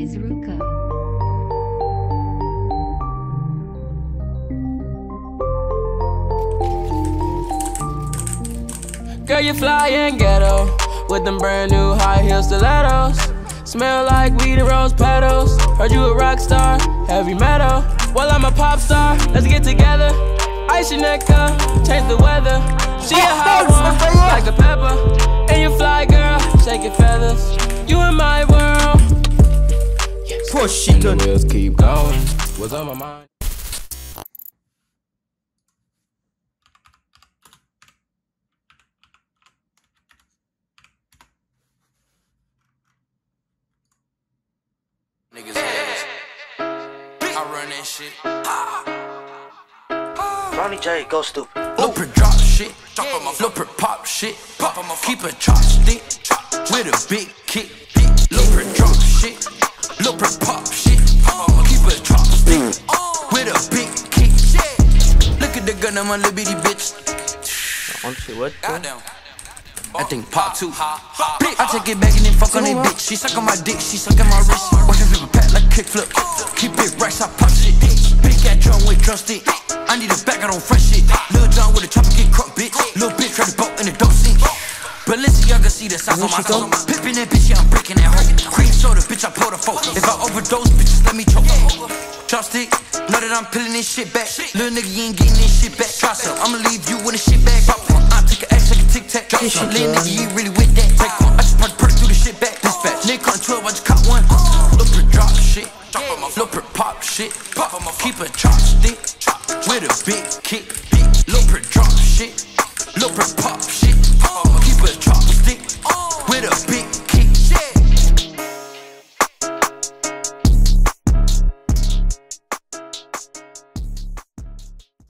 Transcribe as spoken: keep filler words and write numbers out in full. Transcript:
by Zeruko. Girl, you fly and ghetto with them brand new high heel stilettos. Smell like weed and rose petals. Heard you a rock star, heavy metal. Well, I'm a pop star, let's get together. Ice your neck up, change the weather. She a hot one, like a pepper. And you fly, girl, shake your feathers. You in my world. Push it, the wheels keep going. What's on my mind? Niggas ass. I run that shit. Ronnie J, go stupid. Blueprint drop shit. Blueprint pop shit. Keep a chopstick with a big kick. Blueprint drop shit. Blueprint pop shit. Keep a chopstick with a big kick. Look at the gun on my little bitty bitch. What? Goddamn. I think pop too. I take it back and then fuck on that bitch. She suck on my dick, she suck on my wrist. Watch her flip a pat like kickflip. Keep it right, I pop shit. Big cat drum with drumstick. I need a back, I don't fresh shit. Lil John with a chopper get crunk, bitch. Lil bitch try to boat in the dope scene. Balenciaga see the sauce on my soul. Pippin' that bitch, yeah, I'm breaking that hoe. Cream soda, bitch, I pulled a four. If I overdose, bitches, let me choke. Chopstick, know that I'm peeling this shit back. Lil nigga, you ain't getting this shit back. Try some, I'ma leave you with a shit bag. Popcorn, I take an X, take a tic tac. Drop some, lil nigga, you ain't really with that. Take one, I just party perk through the shit back. Dispatch, nigga, on twelve, I just caught one. Blueprint drop shit, blueprint pop shit. Keep a chopstick with a big kick.